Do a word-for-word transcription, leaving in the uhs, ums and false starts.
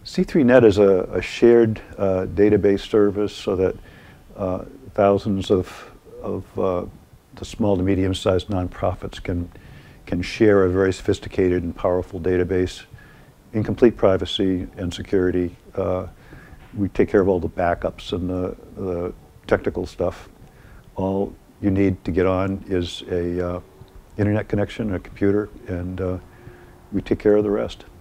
C three net is a, a shared uh, database service so that uh, thousands of, of uh, the small to medium-sized nonprofits can, can share a very sophisticated and powerful database in complete privacy and security. Uh, we take care of all the backups and the, the technical stuff. All you need to get on is a uh, internet connection, a computer, and uh, we take care of the rest.